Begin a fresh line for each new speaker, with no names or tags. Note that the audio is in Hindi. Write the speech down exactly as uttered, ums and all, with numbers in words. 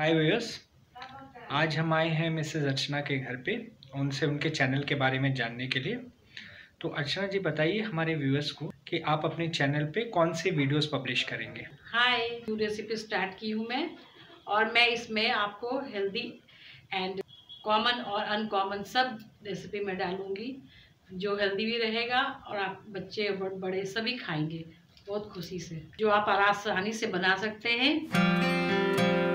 हाय व्यूअर्स, आज हम आए हैं मिसेस अर्चना के घर पे उनसे उनके चैनल के बारे में जानने के लिए। तो अर्चना जी बताइए हमारे व्यूअर्स को कि आप अपने चैनल पे कौन से वीडियोस पब्लिश करेंगे।
हाय, न्यू रेसिपी स्टार्ट की हूँ मैं और मैं इसमें आपको हेल्दी एंड कॉमन और अनकॉमन सब रेसिपी में डालूँगी जो हेल्दी भी रहेगा और आप बच्चे बड़े सभी खाएंगे बहुत खुशी से, जो आप आसानी से बना सकते हैं।